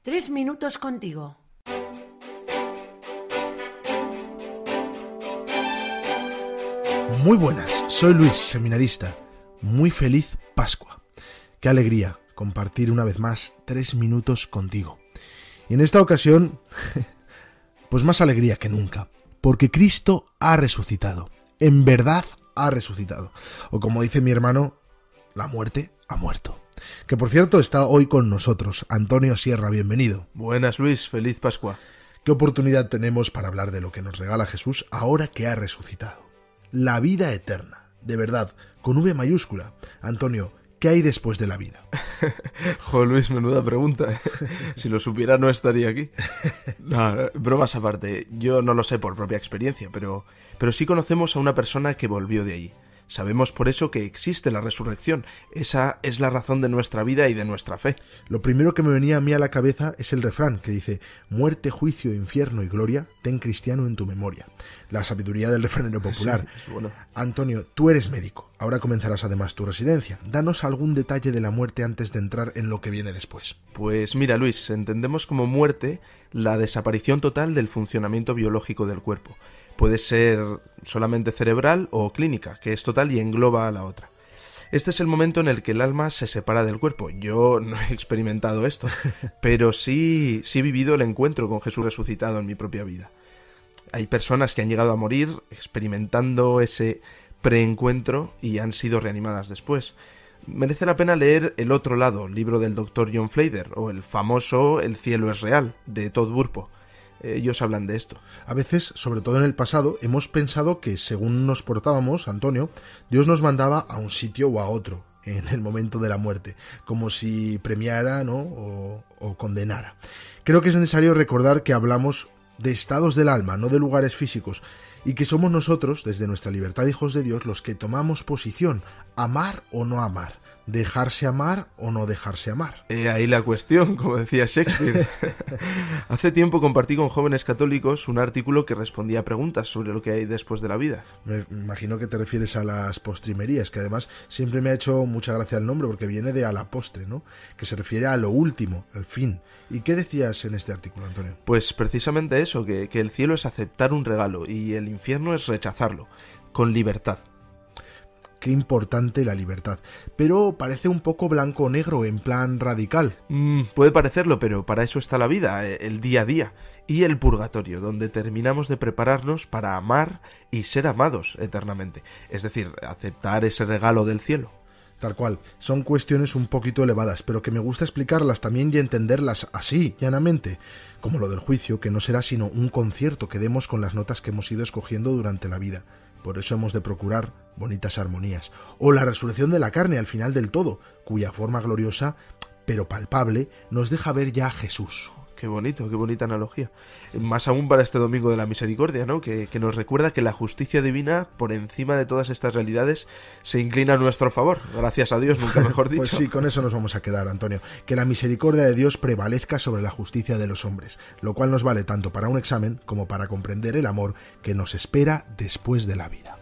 3 minutos contigo. Muy buenas, soy Luis, seminarista. Muy feliz Pascua. Qué alegría compartir una vez más 3 minutos contigo. Y en esta ocasión, pues más alegría que nunca, porque Cristo ha resucitado. En verdad ha resucitado. O como dice mi hermano, la muerte ha muerto. Que por cierto está hoy con nosotros. Antonio Sierra, bienvenido. Buenas, Luis, feliz Pascua. ¿Qué oportunidad tenemos para hablar de lo que nos regala Jesús ahora que ha resucitado? La vida eterna, de verdad, con V mayúscula. Antonio, ¿qué hay después de la vida? Jo, Luis, menuda pregunta. Si lo supiera no estaría aquí. No, bromas aparte, yo no lo sé por propia experiencia, pero sí conocemos a una persona que volvió de allí. Sabemos por eso que existe la resurrección. Esa es la razón de nuestra vida y de nuestra fe. Lo primero que me venía a mí a la cabeza es el refrán que dice: muerte, juicio, infierno y gloria, ten cristiano en tu memoria. La sabiduría del refranero popular. Sí, es bueno. Antonio, tú eres médico. Ahora comenzarás además tu residencia. Danos algún detalle de la muerte antes de entrar en lo que viene después. Pues mira, Luis, entendemos como muerte la desaparición total del funcionamiento biológico del cuerpo. Puede ser solamente cerebral o clínica, que es total y engloba a la otra. Este es el momento en el que el alma se separa del cuerpo. Yo no he experimentado esto, pero sí he vivido el encuentro con Jesús resucitado en mi propia vida. Hay personas que han llegado a morir experimentando ese preencuentro y han sido reanimadas después. Merece la pena leer El otro lado, libro del Dr. John Flader, o el famoso El cielo es real, de Todd Burpo. Ellos hablan de esto. A veces, sobre todo en el pasado, hemos pensado que según nos portábamos, Antonio, Dios nos mandaba a un sitio o a otro en el momento de la muerte, como si premiara, ¿no? o condenara. Creo que es necesario recordar que hablamos de estados del alma, no de lugares físicos, y que somos nosotros, desde nuestra libertad, hijos de Dios, los que tomamos posición, amar o no amar. ¿Dejarse amar o no dejarse amar? Ahí la cuestión, como decía Shakespeare. Hace tiempo compartí con jóvenes católicos un artículo que respondía a preguntas sobre lo que hay después de la vida. Me imagino que te refieres a las postrimerías, que además siempre me ha hecho mucha gracia el nombre, porque viene de a la postre, ¿no? Que se refiere a lo último, al fin. ¿Y qué decías en este artículo, Antonio? Pues precisamente eso, que el cielo es aceptar un regalo y el infierno es rechazarlo, con libertad. Qué importante la libertad, pero parece un poco blanco o negro, en plan radical. Puede parecerlo, pero para eso está la vida, el día a día, y el purgatorio, donde terminamos de prepararnos para amar y ser amados eternamente, es decir, aceptar ese regalo del cielo. Tal cual, son cuestiones un poquito elevadas, pero que me gusta explicarlas también y entenderlas así, llanamente, como lo del juicio, que no será sino un concierto que demos con las notas que hemos ido escogiendo durante la vida. Por eso hemos de procurar bonitas armonías. O la resurrección de la carne al final del todo, cuya forma gloriosa, pero palpable, nos deja ver ya a Jesús. Qué bonito, qué bonita analogía. Más aún para este Domingo de la Misericordia, ¿no? Que nos recuerda que la justicia divina, por encima de todas estas realidades, se inclina a nuestro favor. Gracias a Dios, nunca mejor dicho. Pues sí, con eso nos vamos a quedar, Antonio. Que la misericordia de Dios prevalezca sobre la justicia de los hombres, lo cual nos vale tanto para un examen como para comprender el amor que nos espera después de la vida.